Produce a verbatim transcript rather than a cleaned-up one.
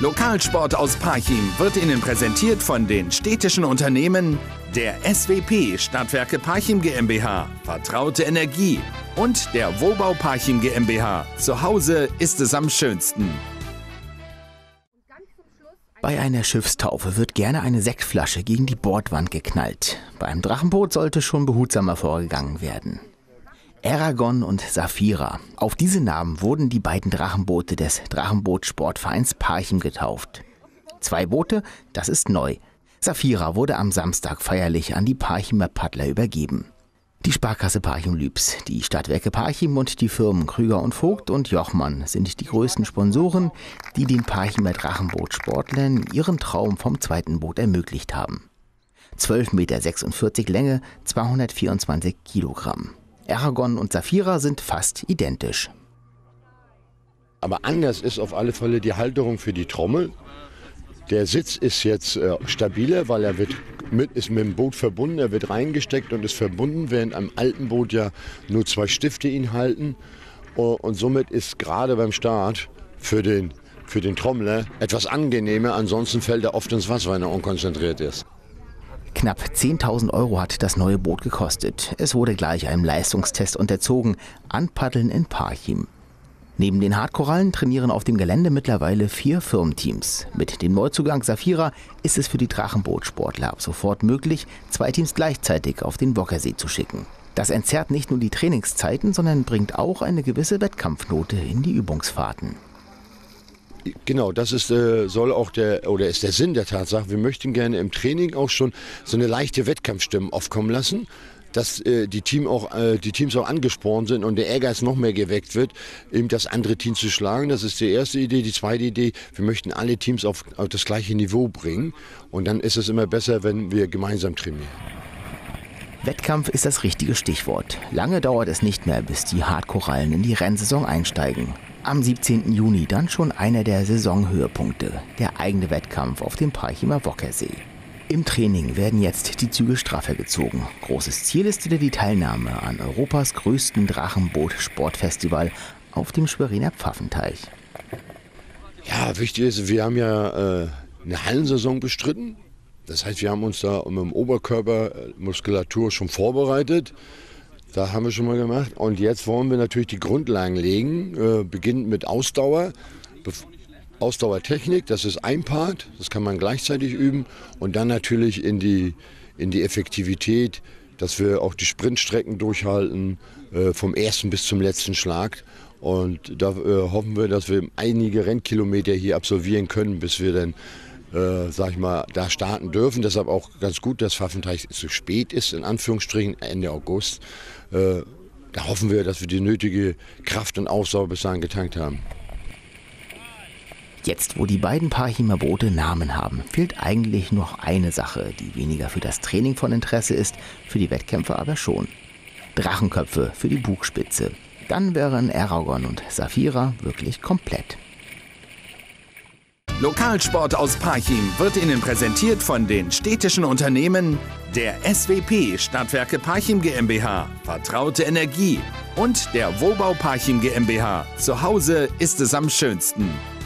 Lokalsport aus Parchim wird Ihnen präsentiert von den städtischen Unternehmen der S W P Stadtwerke Parchim GmbH, Vertraute Energie und der Wohnbau Parchim GmbH. Zu Hause ist es am schönsten. Bei einer Schiffstaufe wird gerne eine Sektflasche gegen die Bordwand geknallt. Beim Drachenboot sollte schon behutsamer vorgegangen werden. Eragon und Saphira. Auf diese Namen wurden die beiden Drachenboote des Drachenboot-Sportvereins Parchim getauft. Zwei Boote, das ist neu. Saphira wurde am Samstag feierlich an die Parchimer Paddler übergeben. Die Sparkasse Parchim-Lübs, die Stadtwerke Parchim und die Firmen Krüger und Vogt und Jochmann sind die größten Sponsoren, die den Parchimer Drachenbootsportlern ihren Traum vom zweiten Boot ermöglicht haben. zwölf Meter sechsundvierzig Länge, zweihundertvierundzwanzig Kilogramm. Eragon und Saphira sind fast identisch. Aber anders ist auf alle Fälle die Halterung für die Trommel. Der Sitz ist jetzt äh, stabiler, weil er wird mit, ist mit dem Boot verbunden, er wird reingesteckt und ist verbunden, während am alten Boot ja nur zwei Stifte ihn halten. Uh, und somit ist gerade beim Start für den, für den Trommler etwas angenehmer, ansonsten fällt er oft ins Wasser, wenn er unkonzentriert ist. Knapp zehntausend Euro hat das neue Boot gekostet. Es wurde gleich einem Leistungstest unterzogen, Anpaddeln in Parchim. Neben den Hartkorallen trainieren auf dem Gelände mittlerweile vier Firmenteams. Mit dem Neuzugang Saphira ist es für die Drachenbootsportler ab sofort möglich, zwei Teams gleichzeitig auf den Wockersee zu schicken. Das entzerrt nicht nur die Trainingszeiten, sondern bringt auch eine gewisse Wettkampfnote in die Übungsfahrten. Genau, das ist, äh, soll auch der, oder ist der Sinn der Tatsache. Wir möchten gerne im Training auch schon so eine leichte Wettkampfstimmung aufkommen lassen, dass äh, die, Team auch, äh, die Teams auch angespornt sind und der Ehrgeiz noch mehr geweckt wird, eben das andere Team zu schlagen. Das ist die erste Idee. Die zweite Idee, wir möchten alle Teams auf, auf das gleiche Niveau bringen und dann ist es immer besser, wenn wir gemeinsam trainieren. Wettkampf ist das richtige Stichwort. Lange dauert es nicht mehr, bis die Hartkorallen in die Rennsaison einsteigen. Am siebzehnten Juni dann schon einer der Saisonhöhepunkte, der eigene Wettkampf auf dem Parchimer Wockersee. Im Training werden jetzt die Zügel straffer gezogen. Großes Ziel ist wieder die Teilnahme an Europas größten Drachenboot-Sportfestival auf dem Schweriner Pfaffenteich. Ja, wichtig ist, wir haben ja äh, eine Hallensaison bestritten. Das heißt, wir haben uns da mit dem Oberkörpermuskulatur schon vorbereitet. Da haben wir schon mal gemacht. Und jetzt wollen wir natürlich die Grundlagen legen. Äh, beginnend mit Ausdauer. Bef Ausdauertechnik, das ist ein Part. Das kann man gleichzeitig üben. Und dann natürlich in die, in die Effektivität, dass wir auch die Sprintstrecken durchhalten, äh, vom ersten bis zum letzten Schlag. Und da äh, hoffen wir, dass wir einige Rennkilometer hier absolvieren können, bis wir dann Äh, sag ich mal, da starten dürfen. Deshalb auch ganz gut, dass Pfaffenteich so spät ist, in Anführungsstrichen Ende August. Äh, da hoffen wir, dass wir die nötige Kraft und Ausdauer bis dahin getankt haben. Jetzt, wo die beiden Parchimer Boote Namen haben, fehlt eigentlich noch eine Sache, die weniger für das Training von Interesse ist, für die Wettkämpfe aber schon. Drachenköpfe für die Bugspitze. Dann wären Eragon und Saphira wirklich komplett. Lokalsport aus Parchim wird Ihnen präsentiert von den städtischen Unternehmen der S W P Stadtwerke Parchim GmbH, Vertraute Energie und der Wohnbau Parchim GmbH. Zu Hause ist es am schönsten.